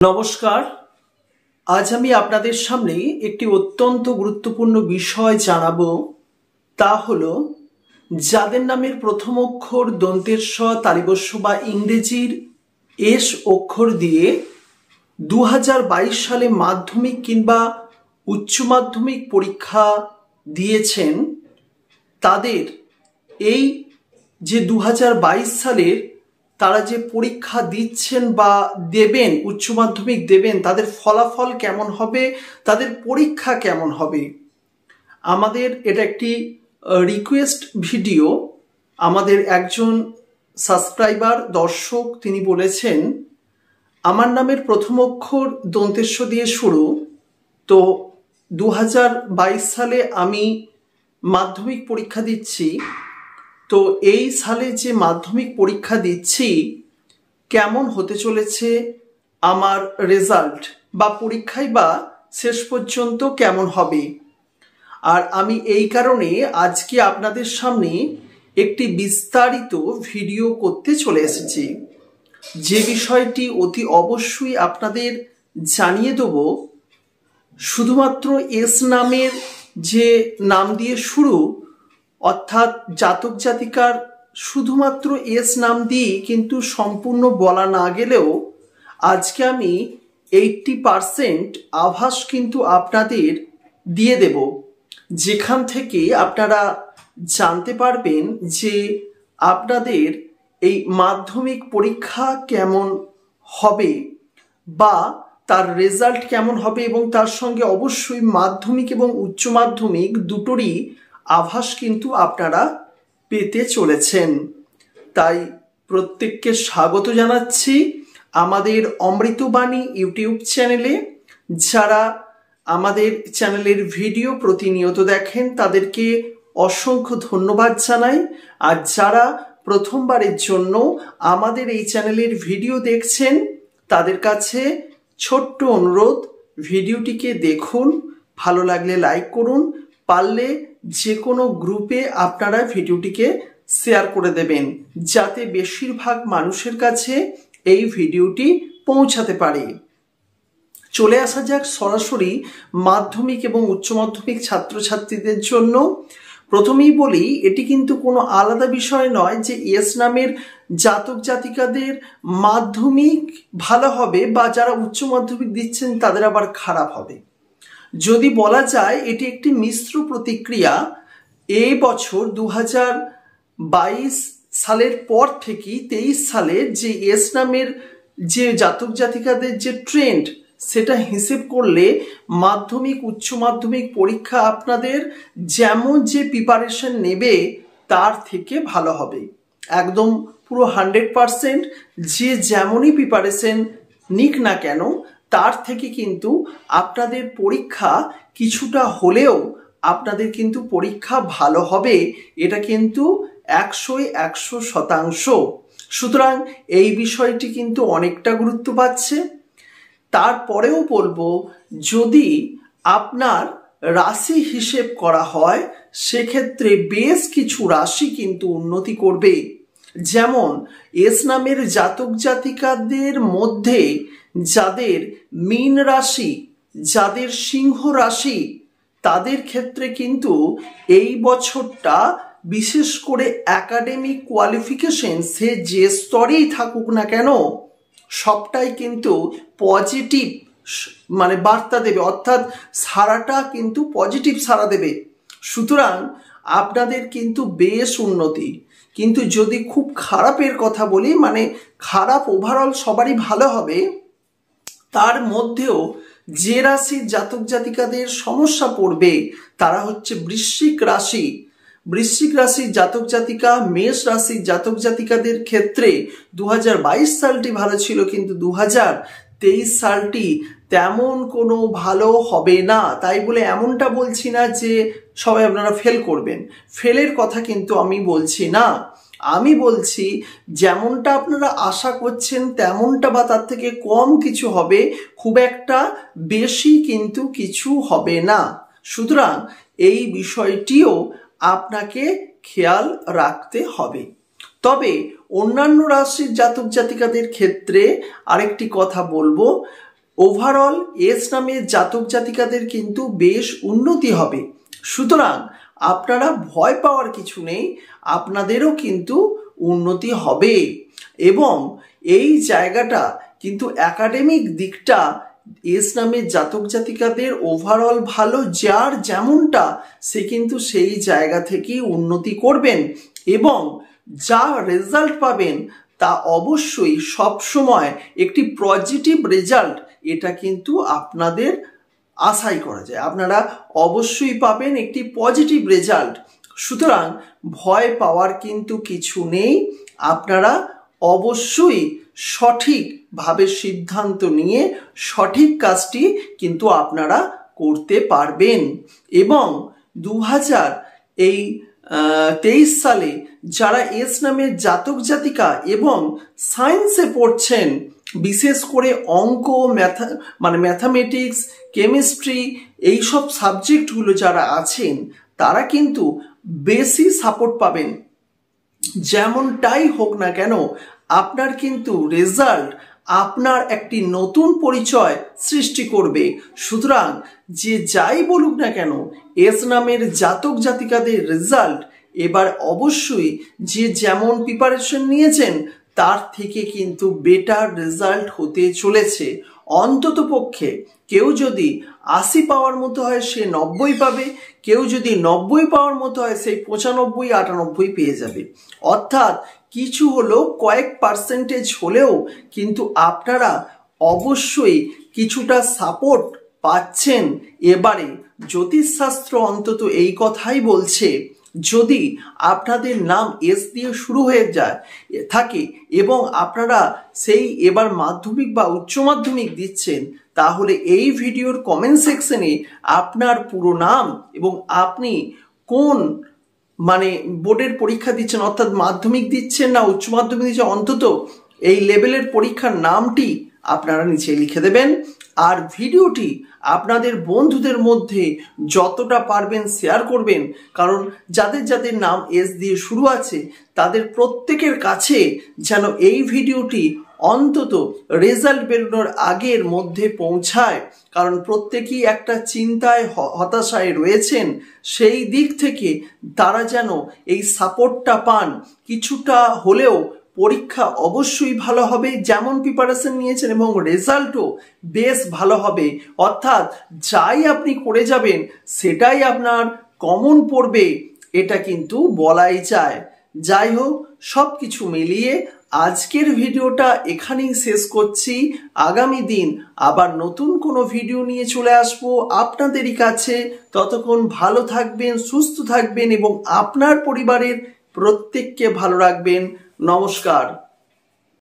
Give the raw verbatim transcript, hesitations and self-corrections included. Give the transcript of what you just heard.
নমস্কার। আজ আমি আপনাদের সামনে একটি অত্যন্ত গুরুত্বপূর্ণ বিষয় জানাবো। তা হলো যাদের নামের প্রথম অক্ষর দন্তের স তালিবস্য বা ইংরেজির এস অক্ষর দিয়ে দু হাজার বাইশ সালে মাধ্যমিক কিংবা উচ্চ মাধ্যমিক পরীক্ষা দিয়েছেন, তাদের এই যে দু হাজার বাইশ সালের তারা যে পরীক্ষা দিচ্ছেন বা দেবেন, উচ্চ মাধ্যমিক দেবেন, তাদের ফলাফল কেমন হবে, তাদের পরীক্ষা কেমন হবে। আমাদের এটা একটি রিকোয়েস্ট ভিডিও। আমাদের একজন সাবস্ক্রাইবার দর্শক তিনি বলেছেন, আমার নামের প্রথম অক্ষর দন্তেস্ব দিয়ে শুরু, তো দু হাজার বাইশ সালে আমি মাধ্যমিক পরীক্ষা দিচ্ছি, তো এই সালে যে মাধ্যমিক পরীক্ষা দিচ্ছি কেমন হতে চলেছে আমার রেজাল্ট, বা পরীক্ষায় বা শেষ পর্যন্ত কেমন হবে। আর আমি এই কারণে আজকে আপনাদের সামনে একটি বিস্তারিত ভিডিও করতে চলে এসেছি, যে বিষয়টি অতি অবশ্যই আপনাদের জানিয়ে দেব। শুধুমাত্র এস নামের যে নাম দিয়ে শুরু, অর্থাৎ জাতক জাতিকার শুধুমাত্র এস নাম দিয়ে কিন্তু সম্পূর্ণ বলা না গেলেও আজকে আমি এইটটি পারসেন্ট আভাস কিন্তু আপনাদের দিয়ে দেব, যেখান থেকে আপনারা জানতে পারবেন যে আপনাদের এই মাধ্যমিক পরীক্ষা কেমন হবে বা তার রেজাল্ট কেমন হবে, এবং তার সঙ্গে অবশ্যই মাধ্যমিক এবং উচ্চ মাধ্যমিক দুটোরই আভাস কিন্তু আপনারা পেতে চলেছেন। তাই প্রত্যেককে স্বাগত জানাচ্ছি আমাদের অমৃতবাণী ইউটিউব চ্যানেলে। যারা আমাদের চ্যানেলের ভিডিও প্রতিনিয়ত দেখেন তাদেরকে অসংখ্য ধন্যবাদ জানাই। আর যারা প্রথমবারের জন্য আমাদের এই চ্যানেলের ভিডিও দেখছেন তাদের কাছে ছোট্ট অনুরোধ, ভিডিওটিকে দেখুন, ভালো লাগলে লাইক করুন, পারলে যে কোনো গ্রুপে আপনারা ভিডিওটিকে শেয়ার করে দেবেন, যাতে বেশিরভাগ মানুষের কাছে এই ভিডিওটি পৌঁছাতে পারে। চলে আসা যাক সরাসরি মাধ্যমিক এবং উচ্চ মাধ্যমিক ছাত্রছাত্রীদের জন্য। প্রথমেই বলি, এটি কিন্তু কোনো আলাদা বিষয় নয় যে এস নামের জাতক জাতিকাদের মাধ্যমিক ভালো হবে বা যারা উচ্চ মাধ্যমিক দিচ্ছেন তাদের আবার খারাপ হবে। যদি বলা যায় এটি একটি মিশ্র প্রতিক্রিয়া। এই বছর দু হাজার বাইশ সালের পর থেকেই তেইশ সালের যে এস নামের যে জাতক জাতিকাদের যে ট্রেন্ড, সেটা হিসেব করলে মাধ্যমিক উচ্চ মাধ্যমিক পরীক্ষা আপনাদের যেমন যে প্রিপারেশন নেবে তার থেকে ভালো হবে। একদম পুরো হান্ড্রেড পারসেন্ট যে যেমনই প্রিপারেশন নিক না কেন, তার থেকে কিন্তু আপনাদের পরীক্ষা কিছুটা হলেও আপনাদের কিন্তু পরীক্ষা ভালো হবে, এটা কিন্তু একশোই একশো শতাংশ। সুতরাং এই বিষয়টি কিন্তু অনেকটা গুরুত্ব পাচ্ছে। তারপরেও বলবো, যদি আপনার রাশি হিসেব করা হয় সেক্ষেত্রে বেশ কিছু রাশি কিন্তু উন্নতি করবে। যেমন এস নামের জাতক জাতিকাদের মধ্যে যাদের মীন রাশি, যাদের সিংহ রাশি, তাদের ক্ষেত্রে কিন্তু এই বছরটা বিশেষ করে একাডেমিক কোয়ালিফিকেশন সে যে স্তরেই থাকুক না কেন সবটাই কিন্তু পজিটিভ মানে বার্তা দেবে, অর্থাৎ সারাটা কিন্তু পজিটিভ সারা দেবে। সুতরাং আপনাদের কিন্তু বেশ উন্নতি। কিন্তু যদি খুব খারাপের কথা বলি, মানে খারাপ ওভারঅল সবারই ভালো হবে, তার মধ্যেও যে রাশির জাতক জাতিকাদের সমস্যা পড়বে তারা হচ্ছে বৃশ্চিক রাশি। বৃশ্চিক রাশির জাতক জাতিকা, মেষ রাশির জাতক জাতিকাদের ক্ষেত্রে দু হাজার বাইশ সালটি ভালো ছিল, কিন্তু দু হাজার তেইশ সালটি তেমন কোনো ভালো হবে না। তাই বলে এমনটা বলছি না যে সবাই আপনারা ফেল করবেন, ফেলের কথা কিন্তু আমি বলছি না। আমি বলছি যেমনটা আপনারা আশা করছেন তেমনটা বা তার থেকে কম কিছু হবে, খুব একটা বেশি কিন্তু কিছু হবে না। সুতরাং এই বিষয়টিও আপনাকে খেয়াল রাখতে হবে। তবে অন্যান্য রাশির জাতক জাতিকাদের ক্ষেত্রে আরেকটি কথা বলবো, ওভারঅল এস নামের জাতক জাতিকাদের কিন্তু বেশ উন্নতি হবে। সুতরাং আপনারা ভয় পাওয়ার কিছু নেই, আপনাদেরও কিন্তু উন্নতি হবে। এবং এই জায়গাটা কিন্তু একাডেমিক দিকটা এস নামের জাতক জাতিকাদের ওভারঅল ভালো, যার যেমনটা সে কিন্তু সেই জায়গা থেকেই উন্নতি করবেন এবং যা রেজাল্ট পাবেন তা অবশ্যই সবসময় একটি পজিটিভ রেজাল্ট, এটা কিন্তু আপনাদের আশাই করা যায়। আপনারা অবশ্যই পাবেন একটি পজিটিভ রেজাল্ট। সুতরাং ভয় পাওয়ার কিন্তু কিছু নেই, আপনারা অবশ্যই সঠিকভাবে সিদ্ধান্ত নিয়ে সঠিক কাজটি কিন্তু আপনারা করতে পারবেন। এবং দু হাজার এই তেইশ সালে যারা এস নামের জাতক জাতিকা এবং সায়েন্সে পড়ছেন, বিশেষ করে অঙ্ক, ম্যাথা মানে ম্যাথামেটিক্স, কেমিস্ট্রি, এইসব সাবজেক্টগুলো যারা আছেন তারা কিন্তু বেশি সাপোর্ট পাবেন। যেমনটাই হোক না কেন আপনার কিন্তু রেজাল্ট আপনার একটি নতুন পরিচয় সৃষ্টি করবে। সুতরাং যে যাই বলুক না কেন, এস নামের জাতক জাতিকাদের রেজাল্ট এবার অবশ্যই যে যেমন প্রিপারেশন নিয়েছেন তার থেকে কিন্তু বেটার রেজাল্ট হতে চলেছে। অন্তত পক্ষে কেউ যদি আশি পাওয়ার মতো হয় সে নব্বই পাবে, কেউ যদি নব্বই পাওয়ার মতো হয় সেই পঁচানব্বই আটানব্বই পেয়ে যাবে। অর্থাৎ কিছু হলেও কয়েক পার্সেন্টেজ হলেও কিন্তু আপনারা অবশ্যই কিছুটা সাপোর্ট পাচ্ছেন। এবারে জ্যোতিষশাস্ত্র অন্তত এই কথাই বলছে, যদি আপনাদের নাম এস দিয়ে শুরু হয়ে যায় থাকে এবং আপনারা সেই এবার মাধ্যমিক বা উচ্চ মাধ্যমিক দিচ্ছেন, তাহলে এই ভিডিওর কমেন্ট সেকশনে আপনার পুরো নাম এবং আপনি কোন মানে বোর্ডের পরীক্ষা দিচ্ছেন, অর্থাৎ মাধ্যমিক দিচ্ছেন না উচ্চ মাধ্যমিক দিচ্ছেন, অন্তত এই লেভেলের পরীক্ষার নামটি আপনারা নিচে লিখে দেবেন। আর ভিডিওটি আপনাদের বন্ধুদের মধ্যে যতটা পারবেন শেয়ার করবেন, কারণ যাদের যাদের নাম এস দিয়ে শুরু আছে তাদের প্রত্যেকের কাছে যেন এই ভিডিওটি অন্তত রেজাল্ট বেরোনোর আগের মধ্যে পৌঁছায়। কারণ প্রত্যেকেই একটা চিন্তায় হতাশায় রয়েছেন, সেই দিক থেকে তারা যেন এই সাপোর্টটা পান। কিছুটা হলেও পরীক্ষা অবশ্যই ভালো হবে যেমন প্রিপারেশন নিয়েছেন এবং রেজাল্টও বেশ ভালো হবে। অর্থাৎ যাই আপনি করে যাবেন সেটাই আপনার কমন পড়বে, এটা কিন্তু বলাই যায়। যাই হোক, সব কিছু মিলিয়ে আজকের ভিডিওটা এখানেই শেষ করছি। আগামী দিন আবার নতুন কোনো ভিডিও নিয়ে চলে আসবো আপনাদেরই কাছে। ততক্ষণ ভালো থাকবেন, সুস্থ থাকবেন এবং আপনার পরিবারের প্রত্যেককে ভালো রাখবেন। নমস্কার।